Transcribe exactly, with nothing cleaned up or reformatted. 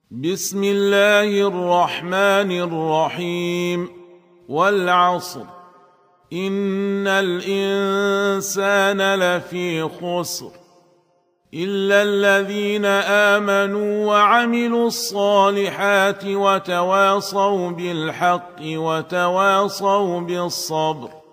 بسم الله الرحمن الرحيم. والعصر إن الإنسان لفي خسر إلا الذين آمنوا وعملوا الصالحات وتواصوا بالحق وتواصوا بالصبر.